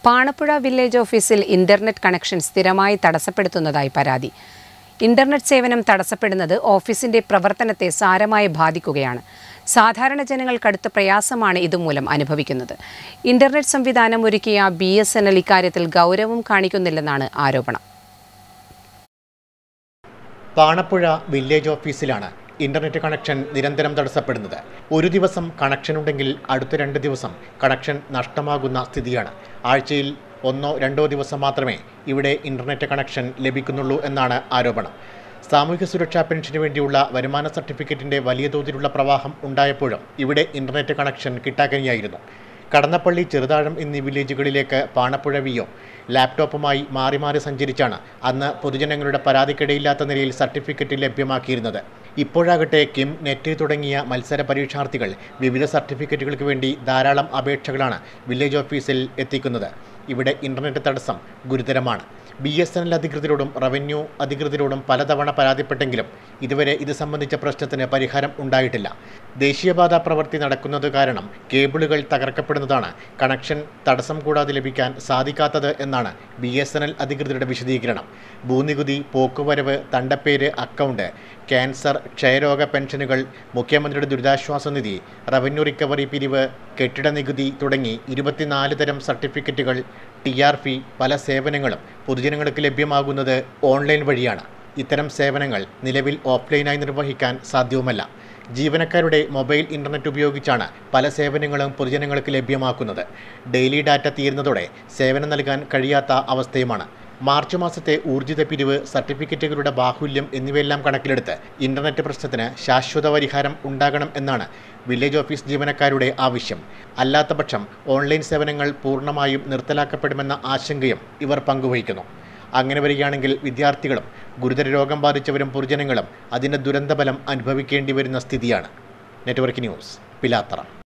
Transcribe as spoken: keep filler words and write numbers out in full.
Panapuzha village ഓഫീസിൽ internet connection സ്ഥിരമായി തടസ്സപ്പെടുത്തുന്നതായി പരാതി. ഇന്റർനെറ്റ് സേവനം തടസ്സപ്പെടുന്നത് ഓഫീസിന്റെ പ്രവർത്തനത്തെ സാരമായി ബാധിക്കുകയാണ്. സാധാരണ ജനങ്ങൾ കടുത്ത പ്രയാസമാണ് ഇതുമൂലം അനുഭവിക്കുന്നത്. ഇന്റർനെറ്റ് സംവിധാനം ഒരുക്കിയ ബി എസ് എൻ എൽ ഇക്കാര്യത്തിൽ ഗൗരവം കാണിക്കുന്നില്ലെന്നാണ് ആരോപണം. പാണപ്പുഴ വില്ലേജ് ഓഫീസിലാണ് ഇന്റർനെറ്റ് കണക്ഷൻ നിരന്തരം തടസ്സപ്പെടുന്നത്. ഒരു ദിവസം കണക്ഷൻ ഉണ്ടെങ്കിൽ അടുത്ത രണ്ട് ദിവസം കണക്ഷൻ നഷ്ടമാകുന്ന സ്ഥിതിയാണ്. ആഴ്ചയിൽ ഒന്നോ രണ്ടോ ദിവസം മാത്രമേ ഇവിടെ ഇന്റർനെറ്റ് കണക്ഷൻ ലഭിക്കുന്നുള്ളൂ എന്നാണ് ആരോപണം. സാമൂഹ്യ സുരക്ഷാ പെൻഷന് വേണ്ടിയുള്ള വരുമാന സർട്ടിഫിക്കറ്റിന്റെ വലിയ തോതിലുള്ള പ്രവാഹം ഉണ്ടായപ്പോഴും ഇവിടെ ഇന്റർനെറ്റ് കണക്ഷൻ കിട്ടാക്കനിയായിരുന്നു. കടന്നപ്പള്ളി, ചെറുതാഴം എന്നീ വില്ലേജുകളിലേക്ക് പാണപ്പുഴ വിഒ ലാപ്ടോപ്പുമായി മാറി മാറി സഞ്ചരിച്ചാണ് അന്ന് പൊതുജനങ്ങളുടെ പരാതിക്കിടയില്ലാത്ത നിലയിൽ സർട്ടിഫിക്കറ്റ് ലഭ്യമാക്കിയിരുന്നത്. ഇപ്പോഴാകട്ടെ കിം, നെറ്റ് തുടങ്ങിയ മത്സര പരീക്ഷാർത്ഥികൾ വിവിധ സർട്ടിഫിക്കറ്റുകൾക്ക് വേണ്ടി ധാരാളം അപേക്ഷകളാണ് വില്ലേജ് ഓഫീസിൽ എത്തിക്കുന്നത്. ഇവിടെ ഇന്റർനെറ്റ് തടസ്സം ഗുരുതരമാണ്. ബി എസ് എൻ എൽ അധികൃതരോടും റവന്യൂ അധികൃതരോടും പലതവണ പരാതിപ്പെട്ടെങ്കിലും ഇതുവരെ ഇത് സംബന്ധിച്ച പ്രശ്നത്തിന് പരിഹാരം ഉണ്ടായിട്ടില്ല. ദേശീയപാത പ്രവൃത്തി നടക്കുന്നത് കാരണം കേബിളുകൾ തകർക്കപ്പെടുന്നതാണ് കണക്ഷൻ തടസ്സം കൂടാതെ ലഭിക്കാൻ സാധിക്കാത്തത് എന്നാണ് ബി എസ് എൻ എൽ അധികൃതരുടെ വിശദീകരണം. ഭൂനികുതി, പോക്കുവരവ്, തണ്ടപ്പേര് അക്കൗണ്ട്, ക്യാൻസർ, ക്ഷയരോഗ പെൻഷനുകൾ, മുഖ്യമന്ത്രിയുടെ ദുരിതാശ്വാസ നിധി, റവന്യൂ റിക്കവറി പിരിവ്, കെട്ടിട നികുതി തുടങ്ങി ഇരുപത്തിനാല് തരം സർട്ടിഫിക്കറ്റുകൾ, ടി ആർ പി, പല സേവനങ്ങളും പൊതുജനങ്ങൾക്ക് ലഭ്യമാകുന്നത് ഓൺലൈൻ വഴിയാണ്. ഇത്തരം സേവനങ്ങൾ നിലവിൽ ഓഫ്ലൈനായി നിർവഹിക്കാൻ സാധ്യവുമല്ല. ജീവനക്കാരുടെ മൊബൈൽ ഇന്റർനെറ്റ് ഉപയോഗിച്ചാണ് പല സേവനങ്ങളും പൊതുജനങ്ങൾക്ക് ലഭ്യമാക്കുന്നത്. ഡെയിലി ഡാറ്റ തീരുന്നതോടെ സേവനം നൽകാൻ കഴിയാത്ത അവസ്ഥയുമാണ്. മാർച്ച് മാസത്തെ ഊർജിത പിരിവ്, സർട്ടിഫിക്കറ്റുകളുടെ ബാഹുല്യം എന്നിവയെല്ലാം കണക്കിലെടുത്ത് ഇന്റർനെറ്റ് പ്രശ്നത്തിന് ശാശ്വത പരിഹാരം ഉണ്ടാകണം എന്നാണ് വില്ലേജ് ഓഫീസ് ജീവനക്കാരുടെ ആവശ്യം. അല്ലാത്തപക്ഷം ഓൺലൈൻ സേവനങ്ങൾ പൂർണ്ണമായും നിർത്തലാക്കപ്പെടുമെന്ന ആശങ്കയും ഇവർ പങ്കുവയ്ക്കുന്നു. അങ്ങനെ വരികയാണെങ്കിൽ വിദ്യാർത്ഥികളും ഗുരുതര രോഗം ബാധിച്ചവരും പൊതുജനങ്ങളും അതിൻ്റെ ദുരന്തഫലം അനുഭവിക്കേണ്ടി വരുന്ന സ്ഥിതിയാണ്. Network news, Pilathara.